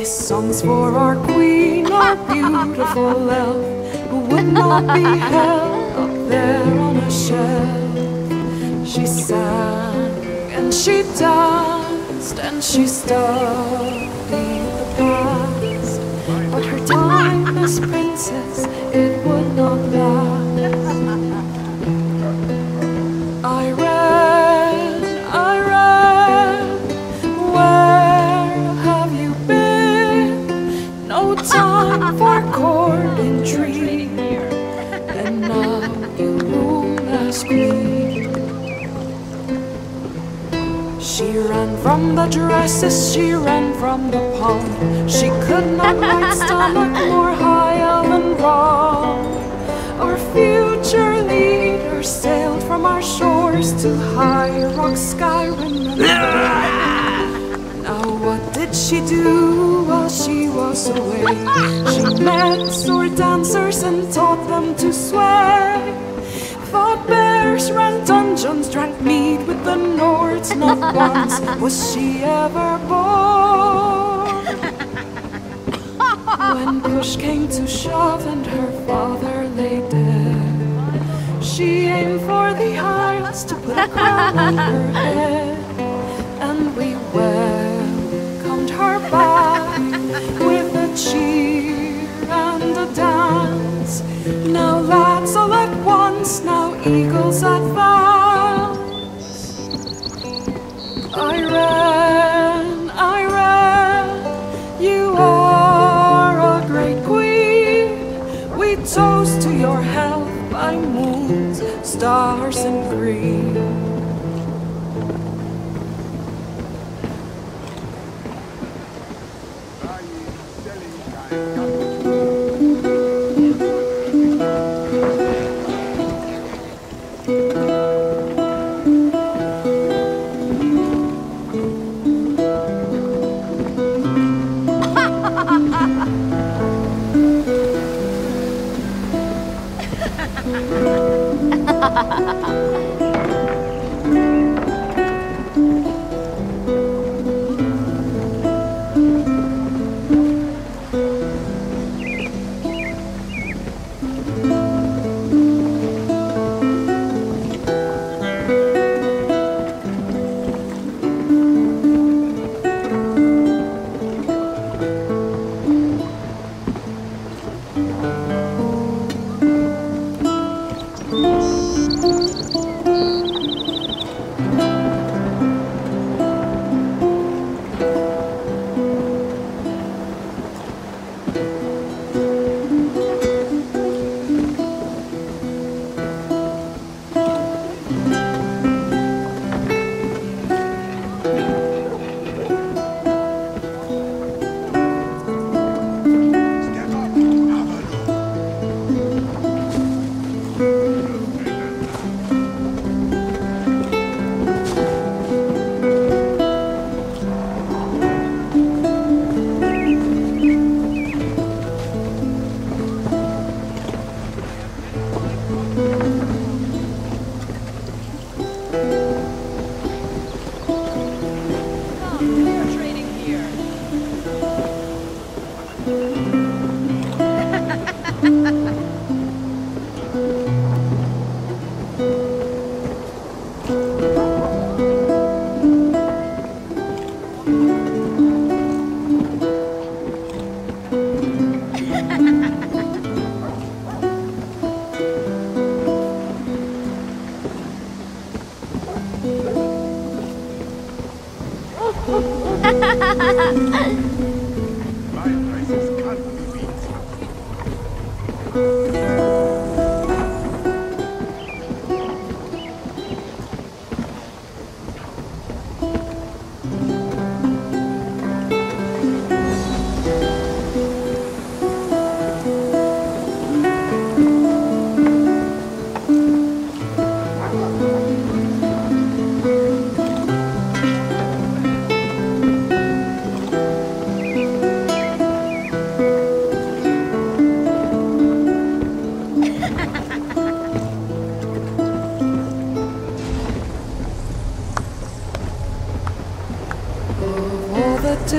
This song's for our queen, our beautiful elf, who would not be held up there on a shelf. She sang and she danced and she studied the past, but her time as princess, it would not last. I ran, where have you been? No time for court intrigue, and now you rule as queen. She ran from the dresses, she ran from the pond. She could not right stomach more high elven wrong. Our future leader sailed from our shores to high rock Skyrim and now what did she do while she was away? She met sword dancers and taught them to sway, fought bears, ran dungeons, drank mead with the Nords. Not once was she ever bored. When push came to shove and her father lay dead, she aimed for the Isles to put a crown on her head, and we welcomed her back with a cheer and a dance. Now lads all at once, now eagles advance. I ran, you are a great queen. We toast to your health by moons, stars and green.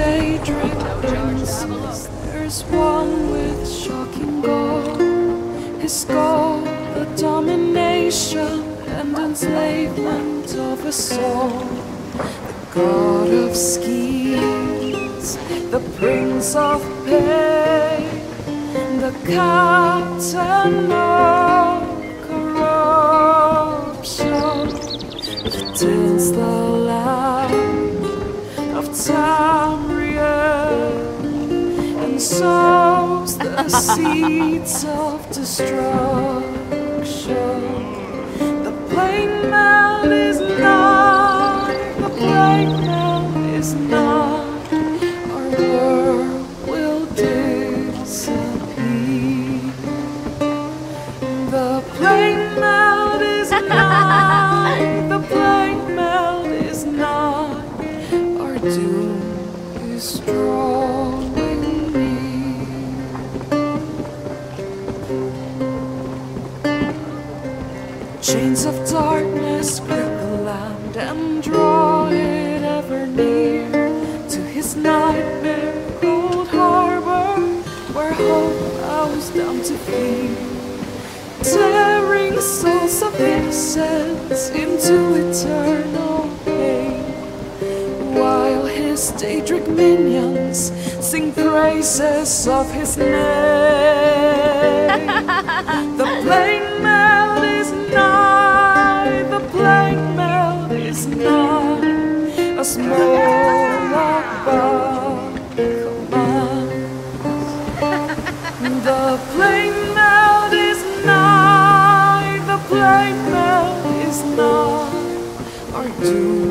daydream princes, there's one with shocking gold. His goal, the domination and enslavement of a soul. The god of schemes, the prince of pain, the captain of corruption, who tills the land of Tamriel and sows the seeds of destruction. The Planemeld is nigh, the Planemeld is nigh, our world will disappear. The Planemeld is nigh, the Planemeld is nigh, our doom is drawing near. Chains of darkness grip the land and draw it ever near to his nightmare cold harbor, where hope bows down to fear, tearing souls of innocence into eternal pain, while his daedric minions sing praises of his name. The Planemeld is nigh, the Planemeld is nigh, a small above command. The Planemeld is nigh, the Planemeld is nigh, our doom